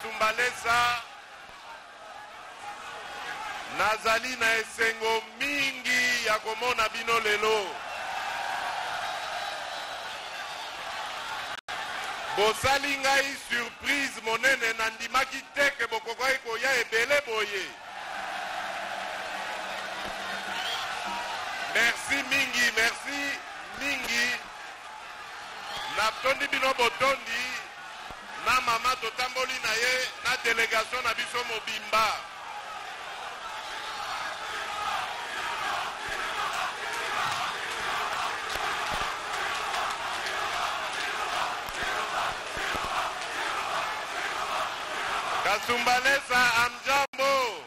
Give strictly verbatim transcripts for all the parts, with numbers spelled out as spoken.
Kasumbalesa nazali na esengo mingi ya komona bino lelo. Bosali ngai surprise monene nandimaki teke bokokoki koya ebele boye. Merci mingi, merci mingi. Natondi bino botondi na mama totamboli na ye na délégation na biso mobimba. Kasumbalesa amjambo.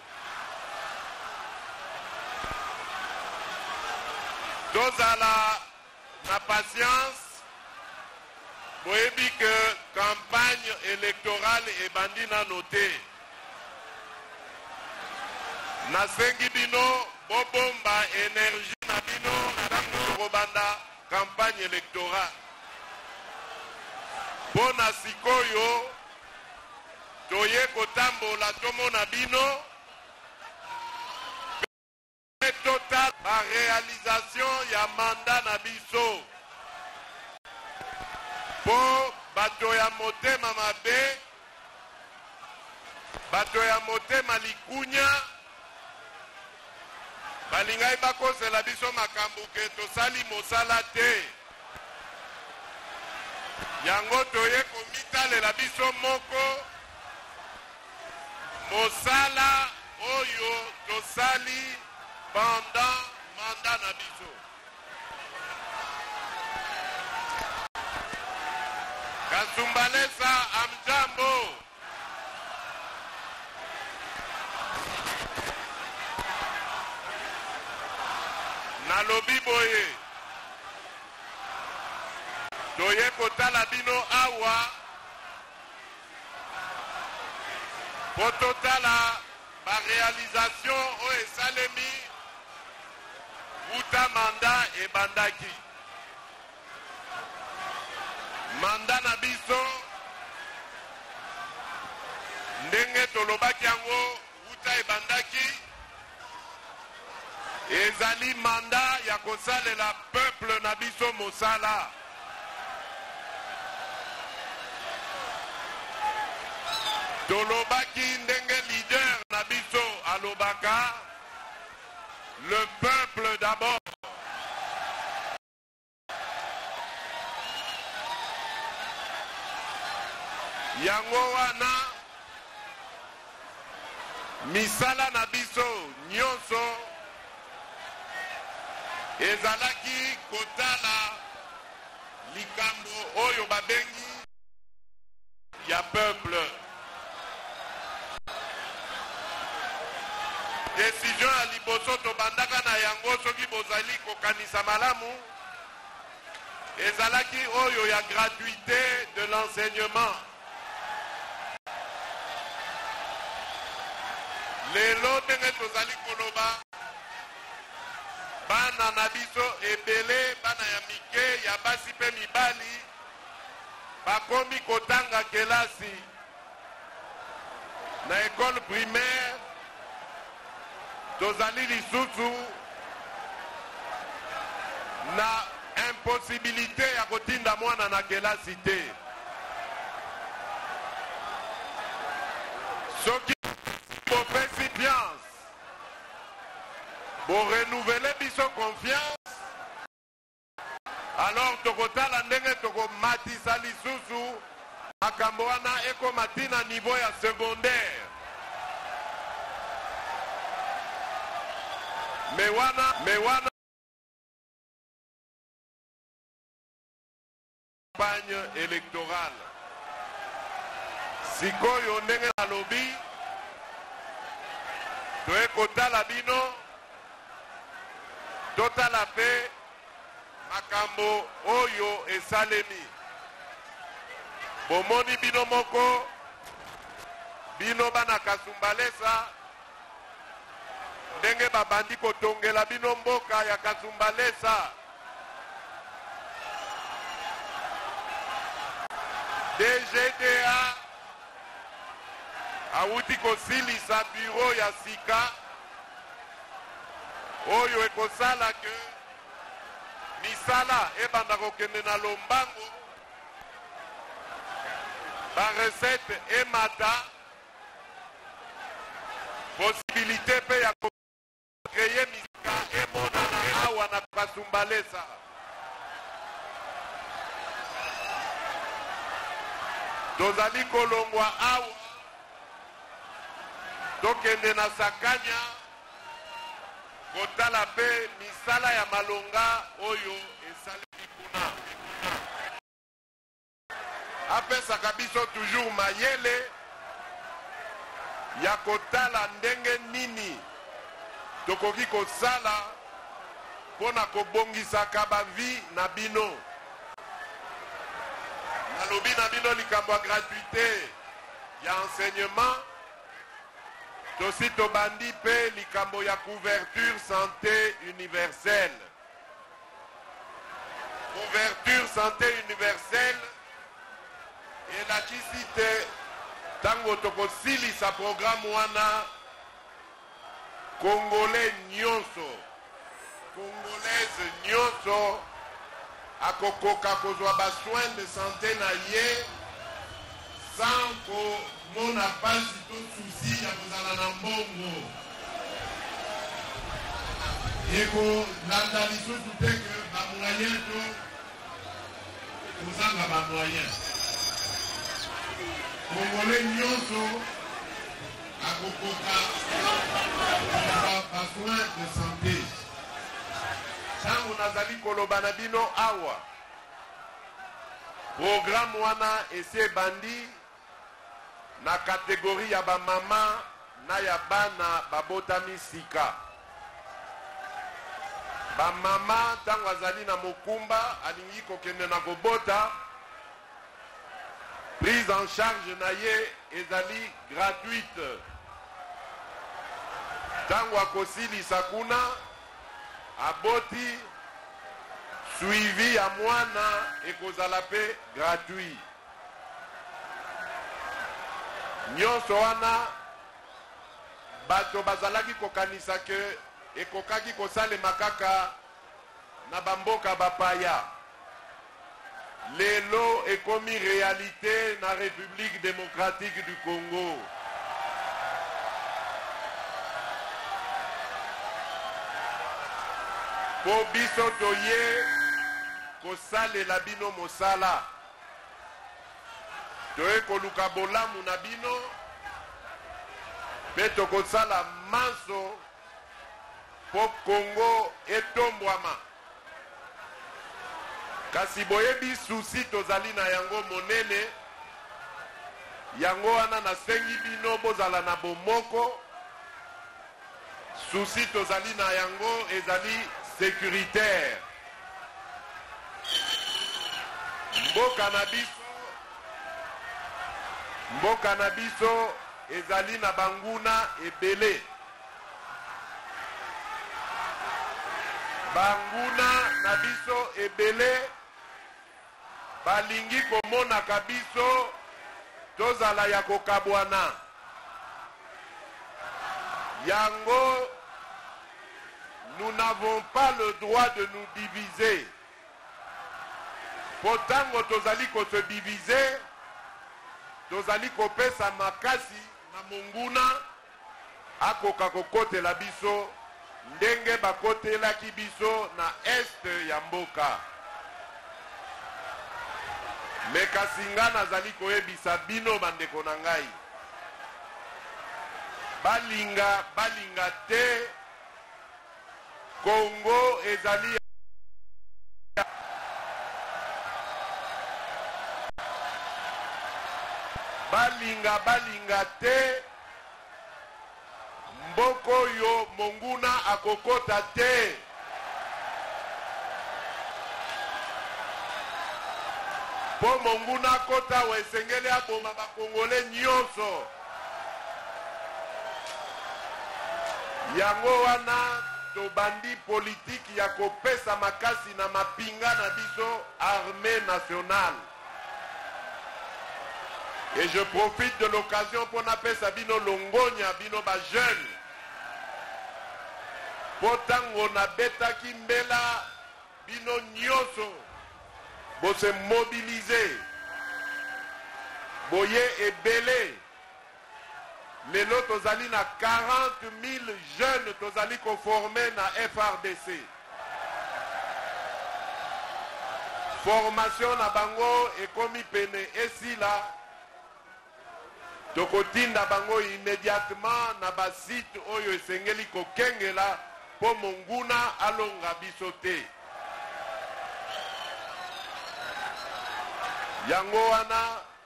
Tozala na patience. Boyebi que campagne électorale ebandi na noté. Nasengi bino bobomba énergie na bino ntango kobanda campagne électorale. Bona sikoyo toye kotambola tomona bino total la réalisation ya mandat na biso. Po bato ya motema mabe, bato ya motema likunya, balingai bakosela biso makambo ke tosali mosala te. Yango toye komitalela biso moko mosala oyo tosali pendant mandat na biso. Kasumbalesa amjambo. Nalobi boye toye kotala bino awa po totala ba réalisation o esalemi uta manda ebandaki. Manda na biso ndenge tolobaki yango uta ebandaki ezali manda ya kosalela peuple na biso mosala. Tolobaki ndenge leader na biso alobaka le peuple d'abord. Yango wana misala na biso nyonso ezalaki kotala likambo oyo babengi ya peuple. Décision ya liboso tobandaka na yango soki bozali kokanisa malamu ezalaki oyo ya gratuité de l'enseignement. Lelo ndenge tozali koloba bana na biso ebele, bana ya mike ya basi pe mibali bakomi kotanga kelasi na école primaire. Tozali lisusu na impossibilité ya kotinda mwana na kelasi te. Soki bopesi confiance, bo renouveler biso confiance, alors tokotala ndenge tokomatisa lisusu makambo wana ekoma tina niveau ya secondaire. Mewana, mewana campagne électorale. Sikoyo ndenge na lobi toye kotala bino totala pe makambo oyo esalemi. Bomoni bino moko bino bana Kasumbalesa ndenge babandi kotongela bino mboka ya Kasumbalesa. D G D A awuti kosilisa bureau ya sika oyo ekosala ke misala ebanda kokende na lombango barecette emata possibilité pe ya kokreye misika emonana awa na kasumbalesa. Tozali kolongwa awa tokende na sakanya kotala pe misala ya malonga oyo esali kuna apesaka biso toujours mayele ya kotala ndenge nini tokoki kosala mpona kobongisaka bavi na bino. Nalobi na bino likambo ya gratuité ya enseignement tosi tobandi pe likambo ya couverture santé universelle. Couverture santé universelle elakisi te tango tokosilisa programme wana congolais nyonso congolaise nyonso akokoka kozwa basoin de santé na ye sans komona pasi to susi ya kozala na mbongo ekolanda lisusu te ke bamoyen to kozanga bamoyen. Congolais nyonso akokoka basoin de santé. Tango nazali koloba na bino awa programme wana ese bandi na kategorie ya bamama na ya bana babotami sika. Bamama tango azali na mokumba alingi kokende na kobota prise en charge na ye ezali gratuite. Tango akosilisa kuna aboti suivi ya mwana ekozala pe gratuit. Nyonso wana bato bazalaki kokanisa ke ekokaki kosalema kaka na bamboka bapaya. Lelo ekomi réalité na République démocratique du Congo. Po biso toye kosalela bino mosala toye koluka bolamu na bino pe tokosala manso po Congo etombwama. Kasi boyebi susi tozali na yango monene yango wana nasengi bino bozala na bomoko. Susi tozali na yango ezali sécuritaire. Mboka na biso mboka na biso ezali na banguna ebele. Banguna na biso ebele balingi komonaka biso tozala ya kokabwana. Yango, nous n'avons pas le droit de nous diviser. Potango tozali ko se diviser, tozali ko pesa makasi na monguna akoka kokote la biso ndenge bakote la kibiso na est ya mboka. Mekasinga nazali koyebisa bino bandeko na ngai. Balinga balinga te Congo ezali balinga balinga te mboko yo monguna akokota te. Po monguna kota wesengele aboma bakongole nyonso. Yango wana tobandi politiki ya kopesa makasi na mapinga na biso armée nationale. Et je profite de l'occasion pour appeler ça bino longonya bino ba jeune. Potango na beta kimbela bino nyoso. Bo se mobiliser. Boye et belé. Les lots tozali na quarante mille jeunes tozali ko formé na F R D C. Formation na bango ekomi pene esila. Tokotinda bango immédiatement na ba site oyo esengeli ko kengela po monguna alonga biso te. Yango wana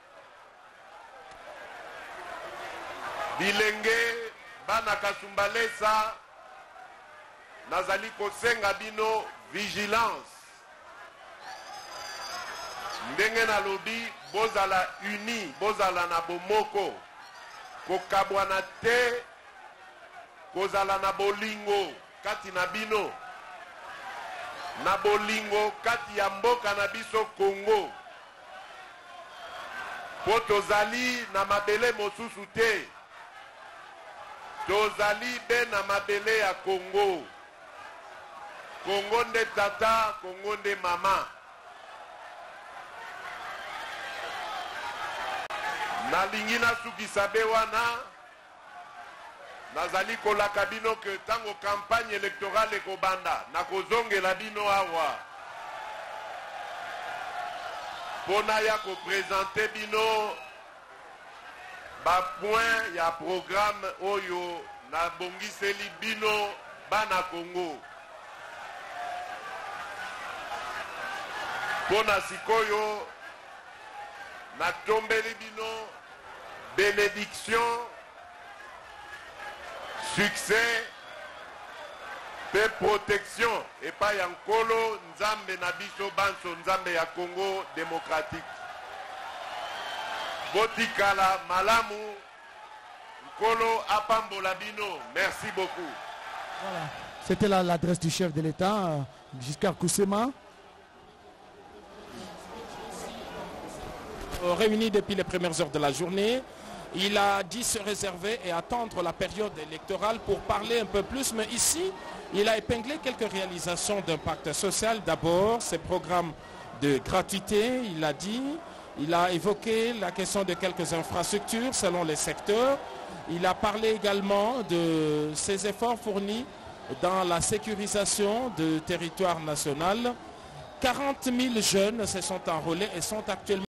bilenge bana kasumbalesa nazali kosenga bino vigilance. Ndenge na lobi bozala uni, bozala na bomoko, kokabwana te, kozala na bolingo kati na bino, na bolingo kati ya mboka na biso Congo. Po tozali na mabele mosusu te, tozali be na mabele ya Congo. Congo nde tata, Congo nde mama. Nalingi nasukisa be wana nazali kolaka bino ke tango campagne électorale ekobanda nakozongela bino awa pona ya koprésente bino ba point ya programme oyo nabongiseli bino bana Congo. Pona sikoyo natombeli bino bénédiction, succès, paix, protection et pas yankolo nzambe na biso banso nzambe ya Congo démocratique. Botikala malamu nkolo apambola bino. Merci beaucoup. Voilà, c'était l'adresse du chef de l'État, Giscard Koussema. Réuni depuis les premières heures de la journée, il a dit se réserver et attendre la période électorale pour parler un peu plus, mais ici il a épinglé quelques réalisations d'impact social. D'abord ses programmes de gratuité, il a dit, il a évoqué la question de quelques infrastructures selon les secteurs. Il a parlé également de ses efforts fournis dans la sécurisation du territoire national. quarante mille jeunes se sont enrôlés et sont actuellement